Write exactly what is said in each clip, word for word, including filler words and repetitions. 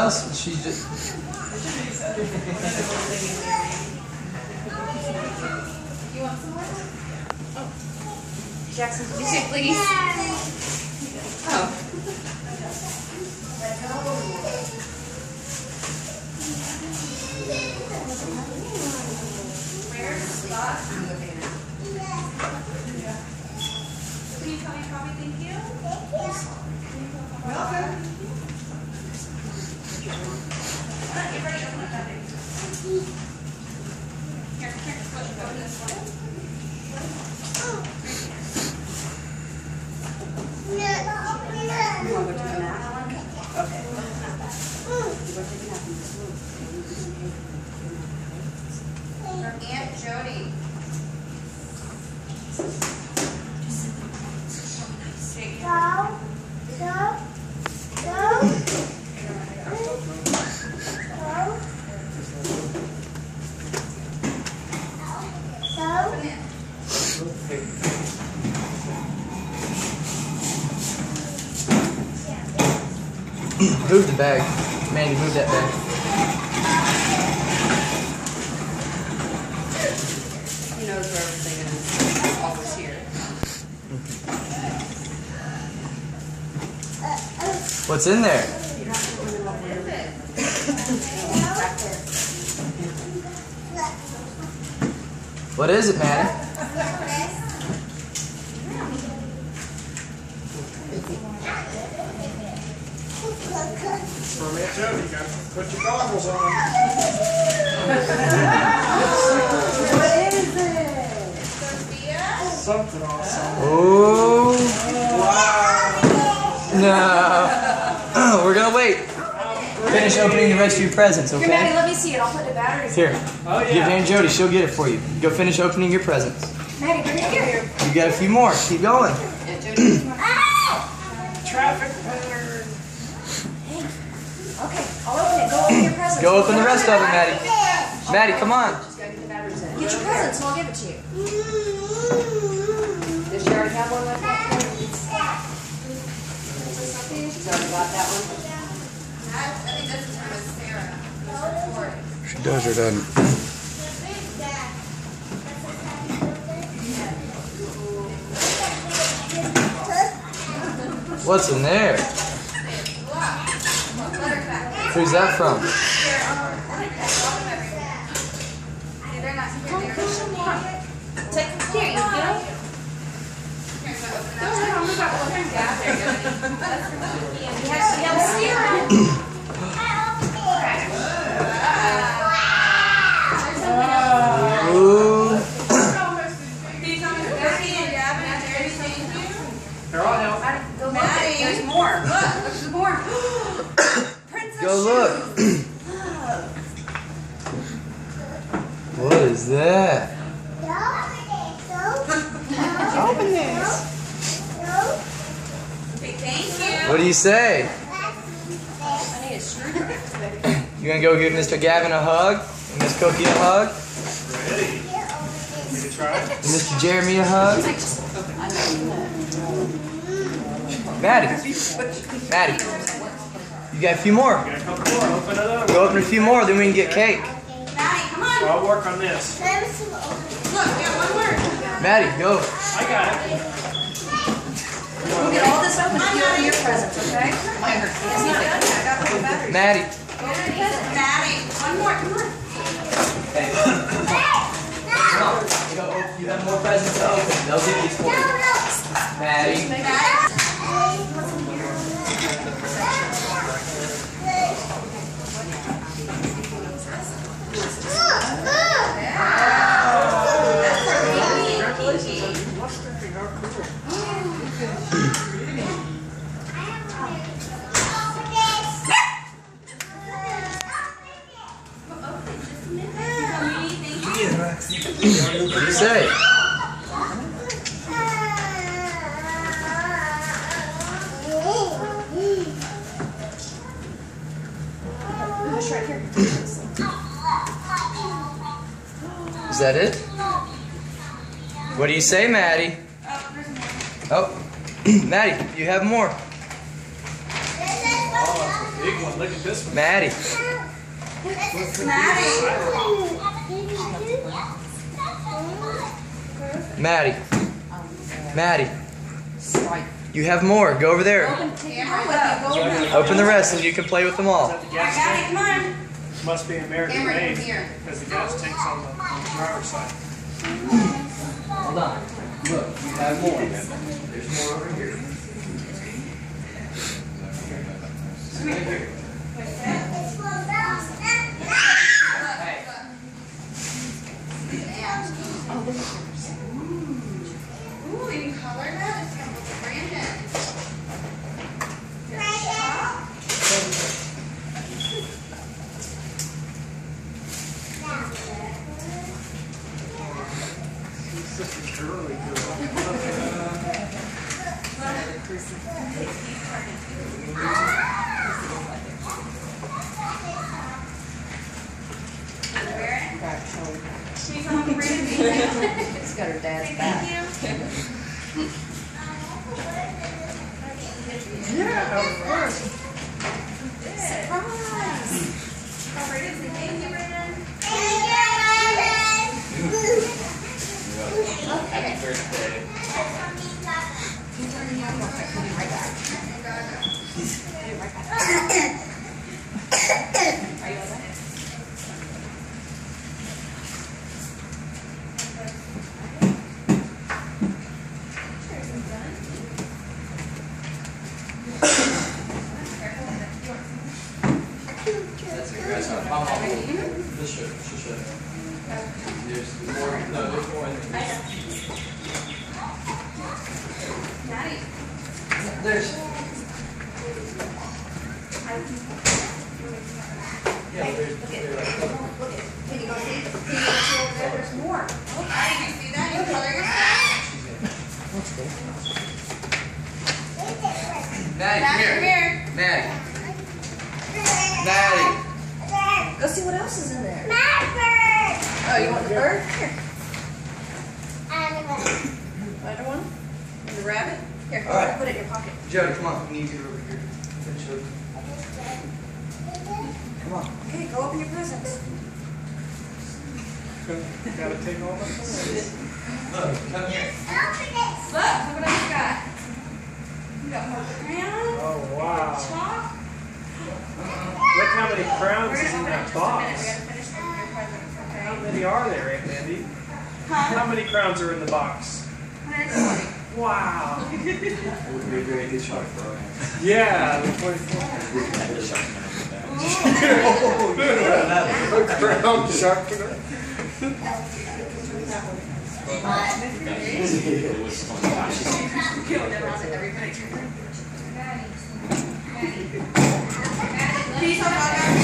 us. She's just. You want some more? Oh. Jackson, would you say please? Oh. Where's the spot? I'm looking at it. Can you tell me Bobby, thank you? Thank you. Welcome. Alright, get ready to open up that big. Here, here, open this one. You want to go to the nap? Okay. You want to take a nap in this room. Her Aunt Jody. Go. Go. Go. Move the bag. Mandy, move that bag. He knows where everything is. It's always here. What's in there? What is it, Mattie? For me too, you got to put your goggles on. What is it? Something awesome. Oh. Wow. No. We're gonna wait. Finish opening the rest of your presents, okay? Here, Mattie, let me see it. I'll put the batteries Here. in. Oh, yeah. Give Aunt Jody. She'll get it for you. Go finish opening your presents. Mattie, bring it here. You got a few more. Keep going. Aunt Jody. Traffic pattern. Okay, I'll open it. Go open your presents. Go open the rest of it, Mattie. Mattie, come on. Just gotta get the batteries in. Get your presents and I'll give it to you. Does she already have one like that? She's already got that one. I think this is from Sarah. She does or doesn't. What's in there? Who's that from? Take here, you know? Ooh. Here, I'll help. Go look. There's more. Look, there's more. Go look. What is that? Open this. Thank you. What do you say? I need a screwdriver. You gonna go give Mister Gavin a hug? And Miss Cookie a hug? Ready? You can try it. And Mister Jeremy a hug? Maddie. Maddie. You got a few more. Got a couple more. Open it up. Go open a few more, then we can get cake. Maddie, come on. So I'll work on this. Look, get one more. Maddie, go. I got it. We'll get all this up and you open your presents, okay? It's not done yet. I got the batteries. Maddie. Maddie, one more, come on. Hey. Come on. Go, you have more presents to open. They'll get these for you. Maddie. What do you say? Push right here. Is that it? What do you say, Maddie? Oh, Maddie, you have more. Oh, big one. Look at this one. Mattie. Maddie. Maddie. You have more. Go over there. Open the rest so you can play with them all. Is that the gas tank? Come on. Must be American Camera, made here. because the gas tank's on the, on the driver's side. Hold on. Look, you have more. There's more over here. Right here. Ooh, you can color that? It's gonna look Brandon. She's such a girly girl. She's on Brandon. She's got her dad's back. Thank you. Yeah, of course. Surprise! Oh, Brandon, say thank you, Brandon. Happy birthday. That's a grass. Mom, Mom, this should, this should. There's more, no, there's more in there. Mattie. There's. Yeah, there's. Look at, there's like- look at, can you go see? Can you go see over there? There's more. Oh, Mattie, do you see that? You color your stuff? Maddie, come Mattie, here. come here. Maddie. Maddie. Go see what else is in there. Oh, you want the bird? Here. Another one? And the rabbit? Here, All right. put it in your pocket. Jody, come on. We need you over here. Finish up. Come on. Okay, go open your presents. Gotta take all that. Look, come here. Look, look what I got. You got more crayons, Oh, wow. chalk. Look how many crowns We're is gonna in open it that just a minute. We box. gotta finish opening your presents, How okay? many are there, Aunt Mandy? Huh? How many crowns are in the box? one hundred twenty. Wow. We're very good shot, bro. Yeah, the twenty-four. A crown sharpener. Please don't bother me.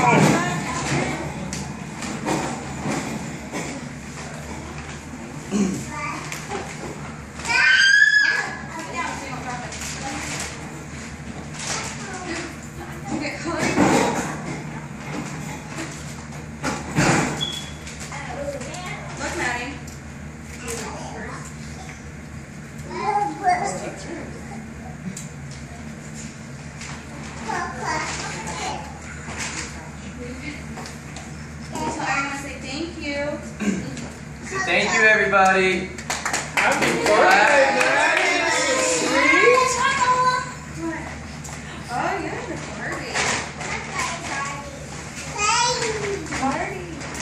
Okay, coloring. Look, Mattie. So I want to say thank you. So thank you, everybody. Happy birthday, Mattie. This is sweet. Oh, yeah, the party. Party.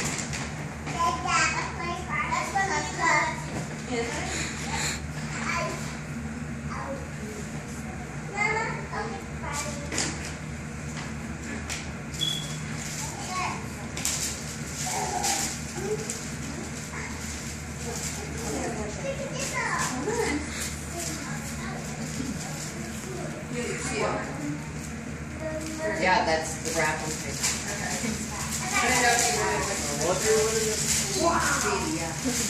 Is it? Yeah, that's the wrap on paper. I didn't know if you wanted to. What do you want to do? Yeah.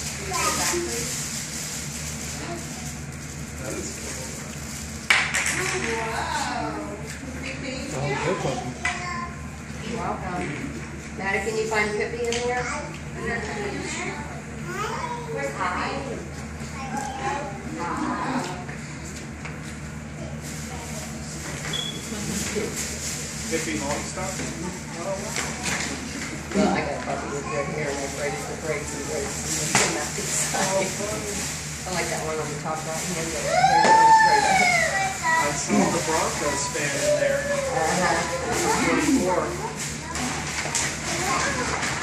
Wow. Big thank you. You're welcome. Maddie, can you find Pippi in there? Where's Poppy? Pippi Longstocking? Well, I got a puppy with red hair and I braided the braids and braids and then came out the side. I like that one on the top right hand. The hair goes straight up. I saw the Broncos fan in there. Uh-huh. twenty-four.